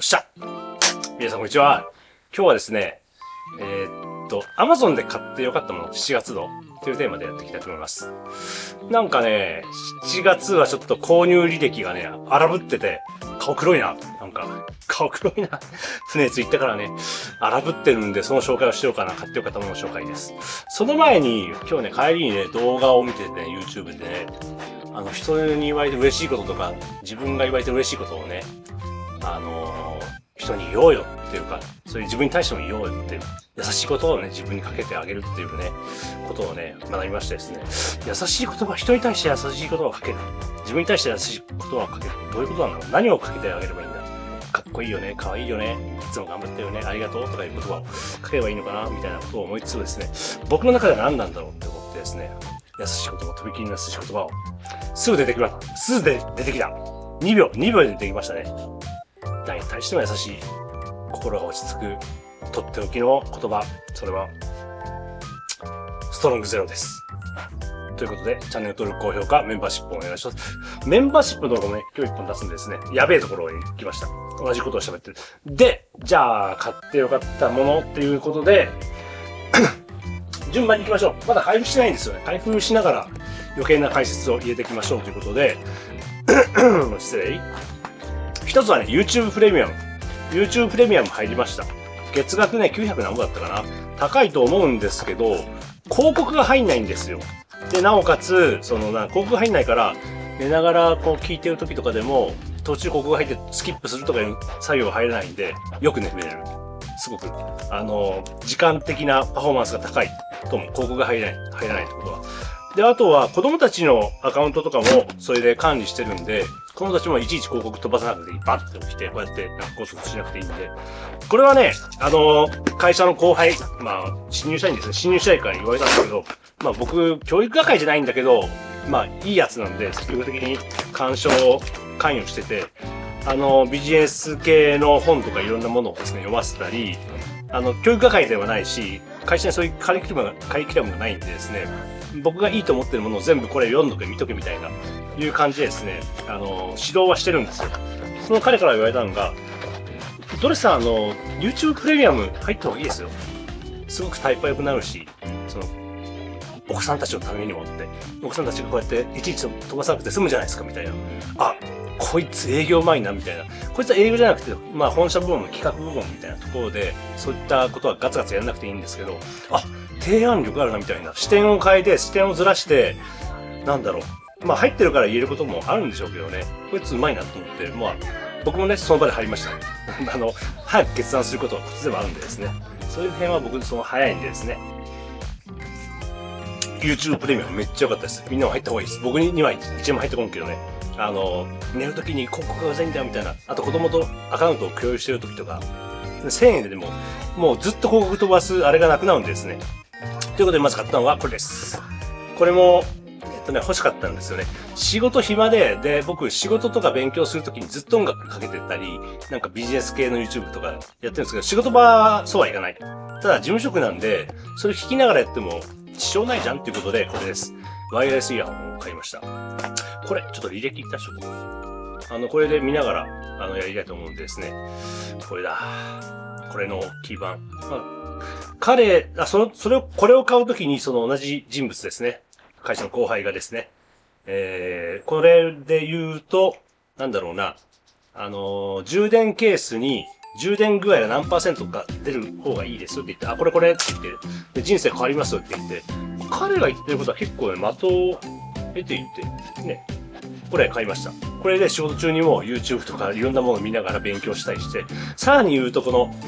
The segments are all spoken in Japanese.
しゃ皆さんこんにちは。今日はですね、Amazon で買ってよかったもの7月度というテーマでやっていきたいと思います。なんかね、7月はちょっと購入履歴がね、荒ぶってて、顔黒いな。なんか、顔黒いな。船津行ったからね、荒ぶってるんで、その紹介をしようかな。買ってよかったものの紹介です。その前に、今日ね、帰りにね、動画を見ててね、YouTube でね、人に言われて嬉しいこととか、自分が言われて嬉しいことをね、人に言おうよっていうか、そういう自分に対しても言おうよっていう、優しいことをね、自分にかけてあげるっていうね、ことをね、学びましてですね。優しい言葉、人に対して優しい言葉をかける。自分に対して優しい言葉をかける。どういうことなんだろう？何をかけてあげればいいんだ？かっこいいよね、かわいいよね、いつも頑張ってるよね、ありがとうとかいう言葉をかければいいのかな、みたいなことを思いつつですね、僕の中では何なんだろうって思ってですね、優しい言葉、とびきりの優しい言葉を、すぐ出てきました。すぐ出てきた。2秒で出てきましたね。誰に対しても優しい、心が落ち着く、とっておきの言葉、それは、ストロングゼロです。ということで、チャンネル登録、高評価、メンバーシップをお願いします。メンバーシップの動画もね、今日1本出すんでですね、やべえところに来ました。同じことを喋ってる。で、じゃあ、買ってよかったものっていうことで、順番に行きましょう。まだ開封してないんですよね。開封しながら余計な解説を入れていきましょうということで、失礼。一つはね、YouTube プレミアム。YouTube プレミアム入りました。月額ね、900何ぼだったかな。高いと思うんですけど、広告が入んないんですよ。で、なおかつ、広告入んないから、寝ながらこう聞いてる時とかでも、途中広告が入ってスキップするとかいう作業が入らないんで、よく眠れる。すごく、時間的なパフォーマンスが高いとも、広告が入らないってことは。で、あとは子供たちのアカウントとかもそれで管理してるんで、子供たちもいちいち広告飛ばさなくていい。バッて起きて、こうやってゴソゴソしなくていいんで。これはね、会社の後輩、新入社員ですね。新入社員から言われたんですけど、僕、教育係じゃないんだけど、いいやつなんで、積極的に関与してて、ビジネス系の本とかいろんなものをですね、読ませたり、教育係ではないし、会社にそういうカリキュラムがないんでですね、僕がいいと思ってるものを全部これ読んどけ見とけみたいな、いう感じでですね、指導はしてるんですよ。その彼から言われたのが、ドレスさん、YouTube プレミアム入った方がいいですよ。すごくタイプ良くなるし、奥さんたちのためにもって、奥さんたちがこうやっていちいち飛ばさなくて済むじゃないですか、みたいな。あ、こいつ営業うまいな、みたいな。こいつは営業じゃなくて、本社部門の企画部門みたいなところで、そういったことはガツガツやらなくていいんですけど、あ、提案力あるな、みたいな。視点を変えて、視点をずらして、なんだろう。入ってるから言えることもあるんでしょうけどね。こいつうまいなと思って、僕もね、その場で入りましたね。早く決断することはコツでもあるんでですね。そういう辺は僕、早いんでですね。YouTube プレミアムめっちゃ良かったです。みんなも入った方がいいです。僕には1円も入ってこんけどね。寝るときに広告がうざいんだよみたいな。あと子供とアカウントを共有してるときとか、1000円でもうずっと広告飛ばすあれがなくなるんでですね。ということでまず買ったのはこれです。これも、欲しかったんですよね。仕事暇で、僕仕事とか勉強するときにずっと音楽かけてたり、なんかビジネス系の YouTube とかやってるんですけど、仕事場はそうはいかない。ただ事務職なんで、それ聞きながらやっても支障ないじゃんっていうことで、これです。ワイヤレスイヤホンを買いました。これ、ちょっと履歴いったしょ。これで見ながら、やりたいと思うんでですね。これだ。これのキー版。これを買うときに同じ人物ですね。会社の後輩がですね。これで言うと、なんだろうな。充電ケースに、充電具合が何%か出る方がいいですよって言って、あ、これって言って、で人生変わりますよって言って、彼が言ってることは結構ね、的を得ていって、ね、これ買いました。これで仕事中にも YouTube とかいろんなものを見ながら勉強したりして、さらに言うとこの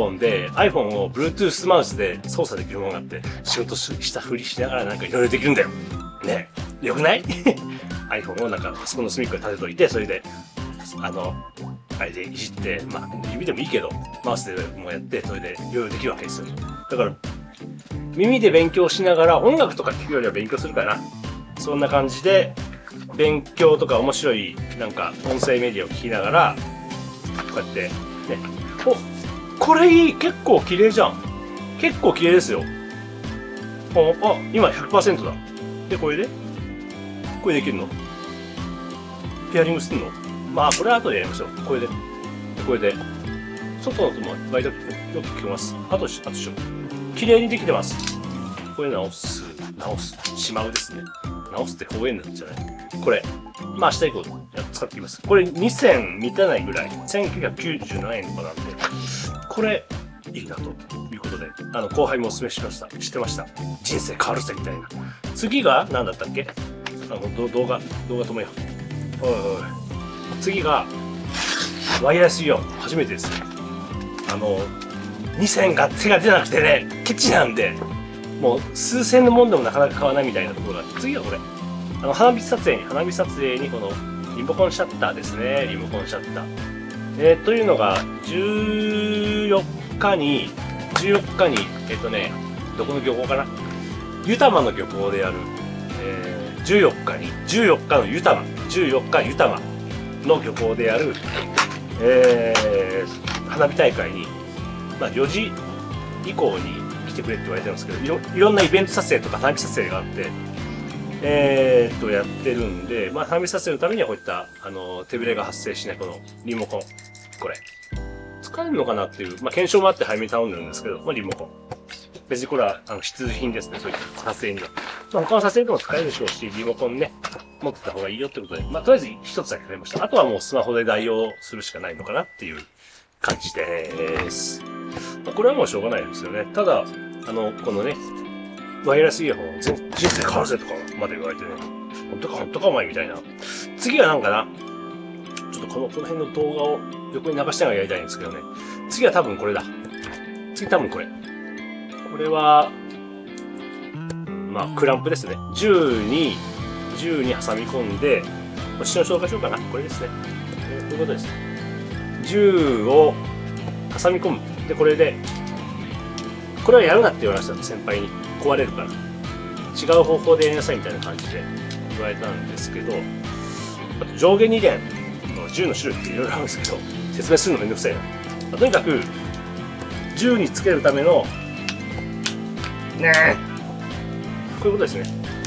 iPhone を Bluetooth マウスで操作できるものがあって、仕事したふりしながらなんかいろいろできるんだよ。ね、よくない ?iPhone をなんかパソコンの隅っこに立てといて、それで、あれでいじって、指でもいいけど、マウスでもやって、それでいろいろできるわけですよ。だから、耳で勉強しながら音楽とか聴くよりは勉強するかな。そんな感じで、勉強とか面白い、なんか、音声メディアを聞きながら、こうやって、ね。お、これいい！結構綺麗じゃん。結構綺麗ですよ。あ、今 100% だ。で、これでできるの？ペアリングすんの？これは後でやりましょう。これで。 外の音も割とよく聞こえます。あと綺麗にできてます。これ直す。しまうですね。直すって方言なんじゃない？これ。まあ明日以降使ってきます。これ2000満たないぐらい。1997円とかなんで、これ、いいなということで、後輩もお勧めしてました。人生変わるぜみたいな。次が、何だったっけ？動画止めよう。おいおい。次が、ワイヤレスイヤホン。初めてですよ。2000が手が出なくてね、ケチなんで、もう数千のもんでもなかなか買わないみたいなところがあって、次はこれ。花火撮影にこのリモコンシャッターですね。リモコンシャッター。というのが、14日に、どこの漁港かな？ユタマの漁港でやる、14日のユタマの漁港でやる、花火大会に、まあ4時以降に来てくれって言われてるんですけど、いろんなイベント撮影とか花火撮影があって、やってるんで、まあ、花火撮影のためにはこういった、手ぶれが発生しないこのリモコン。これ。使えるのかなっていう、まあ、検証もあって早めに頼んでるんですけど、まあ、リモコン。別にこれは、必需品ですね。そういった撮影には。まあ、他の撮影でも使えるでしょうし、リモコンね、持ってた方がいいよってことで、まあ、とりあえず一つだけ買いました。あとはもうスマホで代用するしかないのかなっていう感じです。まあ、これはもうしょうがないですよね。ただ、このね、ワイヤレスイヤホン、人生変わるぜとかまで言われてね、本当かお前みたいな。次はなんかな、ちょっとこの辺の動画を横に流しながらやりたいんですけどね。次は多分これだ。次多分これ。これは、まあ、クランプですね。銃に挟み込んで、こっちの紹介しようかな。これですね。こういうことです。銃を挟み込む。で、これで、これはやるなって言われました、先輩に。壊れるから。違う方法でやりなさいみたいな感じで言われたんですけど、あと上下2連の銃の種類っていろいろあるんですけど、説明するのめんどくさいな。まあ、とにかく、銃につけるための、こういうことですね。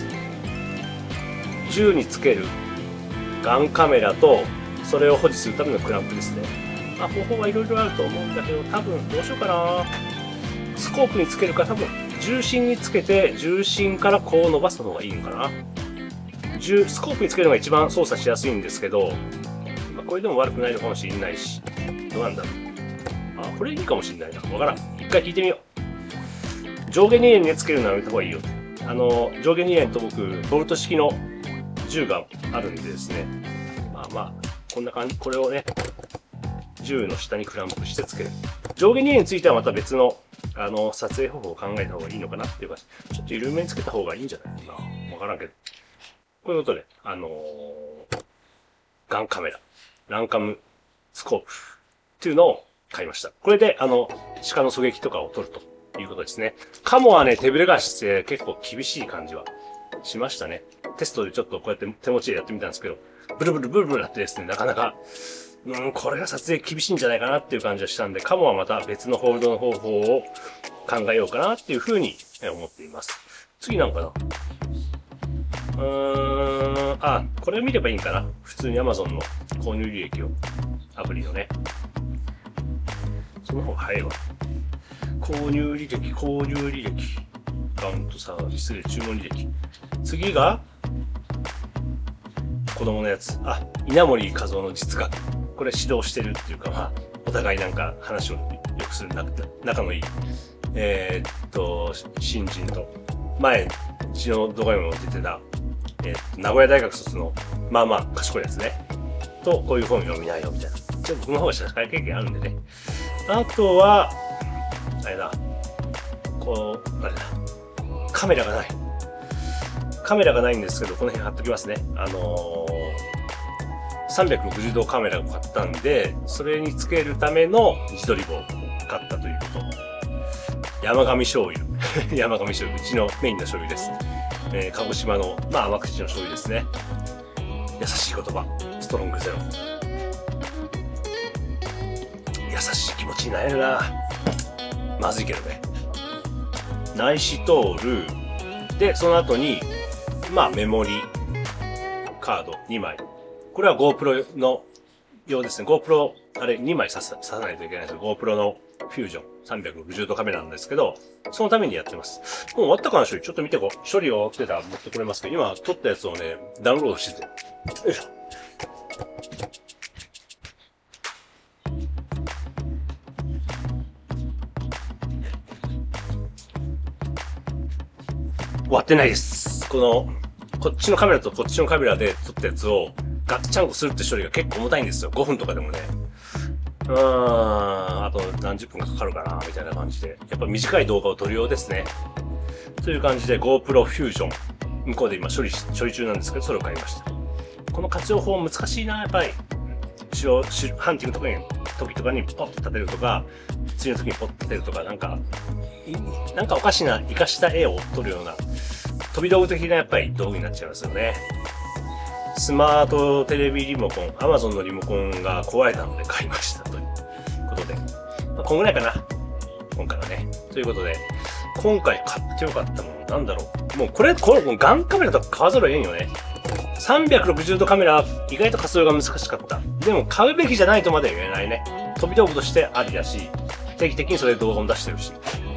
銃につけるガンカメラと、それを保持するためのクランプですね。まあ、方法はいろいろあると思うんだけど、多分どうしようかな。スコープにつけるか、多分重心につけて、重心からこう伸ばす方がいいのかな。スコープにつけるのが一番操作しやすいんですけど、まあ、これでも悪くないのかもしれないし、どうなんだろう。あ、これいいかもしれないな。わからん。一回聞いてみよう。上下2連でつけるのはやめた方がいいよ。上下2連と僕、ボルト式の銃があるんでですね。まあ、こんな感じ。これをね、銃の下にクランプしてつける。上下2連についてはまた別の、撮影方法を考えた方がいいのかなっていうか、ちょっと緩めにつけた方がいいんじゃないかな。わからんけど。こういうことで、ガンカメラ、ランカムスコープっていうのを買いました。これで、鹿の狙撃とかを撮るということですね。カモはね、手ぶれがして結構厳しい感じはしましたね。テストでちょっとこうやって手持ちでやってみたんですけど、ブルブルなってですね、なかなか、これが撮影厳しいんじゃないかなっていう感じがしたんで、カモはまた別のホールドの方法を考えようかなっていうふうに思っています。次なんかな？これを見ればいいんかな。普通に Amazon の購入履歴を。アプリのね。その方が早いわ。購入履歴。アカウントサービスで注文履歴。次が、子供のやつ。稲森和夫の実学。これ指導してるっていうか、まあ、お互いなんか話をよくする仲のいい、新人と、前、うちの動画にも出てた、名古屋大学卒の、まあまあ、賢いやつね。と、こういう本読みないよ、みたいな。僕の方が社会経験あるんでね。あとは、あれだ。カメラがない。カメラがないんですけど、この辺貼っときますね。360度カメラを買ったんで、それにつけるための自撮り棒を買ったということ。山上醤油。山上醤油。うちのメインの醤油です。鹿児島の、まあ甘口の醤油ですね。優しい言葉。ストロングゼロ。優しい気持ちになれるな。まずいけどね。内視通る。で、その後に、まあメモリカード2枚。これは GoPro の用ですね。GoPro あれ2枚刺さないといけないんですよ。GoPro のフュージョン360度カメラなんですけど、そのためにやってます。もう終わったかな処理。ちょっと見てこう。処理終わってたら持ってこれますけど、今撮ったやつをね、ダウンロードしてて。よいしょ。終わってないです。こっちのカメラとこっちのカメラで撮ったやつをガッチャンコするって処理が結構重たいんですよ。5分とかでもね。あと何十分かかかるかな、みたいな感じで。やっぱ短い動画を撮るようですね。という感じで GoPro Fusion。向こうで今処理中なんですけど、それを買いました。この活用法難しいな、やっぱり。ハンティング時とかにポッと立てるとか、釣りの時にポッと立てるとか、なんかおかしな活かした絵を撮るような、飛び道具的なやっぱり道具になっちゃいますよね。スマートテレビリモコン、Amazon のリモコンが壊れたので買いましたということで。こんぐらいかな。今回はね。ということで、今回買ってよかったものなんだろう。もうこれガンカメラとか買わざるを得んよね。360度カメラ、意外と活用が難しかった。でも買うべきじゃないとまでは言えないね。飛び道具としてありだし、定期的にそれで動画も出してるし。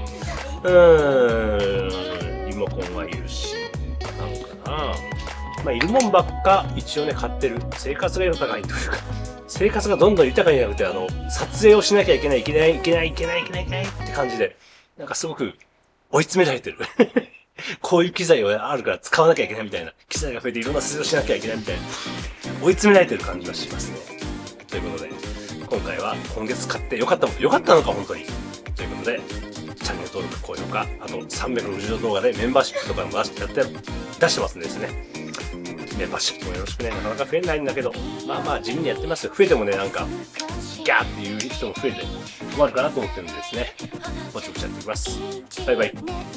リモコンはいるし、なんかな。まあ、いるもんばっか一応ね、買ってる。生活が豊かにというか、生活がどんどん豊かになくて、撮影をしなきゃいけないって感じで、なんかすごく追い詰められてる。こういう機材があるから使わなきゃいけないみたいな。機材が増えていろんな撮影をしなきゃいけないみたいな。追い詰められてる感じがしますね。ということで、今回は今月買ってよかったのか本当に。ということで、チャンネル登録、高評価、あと360度動画でメンバーシップとかも出してますんでですね。メンバーシップもよろしくね。なかなか増えないんだけど、まあ地味にやってますよ。増えてもね、なんか、ギャーっていう人も増えて困るかなと思ってるんでですね。ぼちぼちやっていきます。バイバイ。